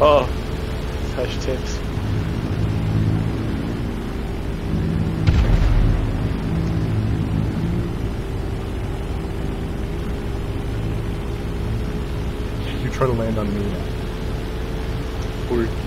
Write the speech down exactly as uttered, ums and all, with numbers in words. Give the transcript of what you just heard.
Oh, falsche Tipps. You try to land on me now. Cool.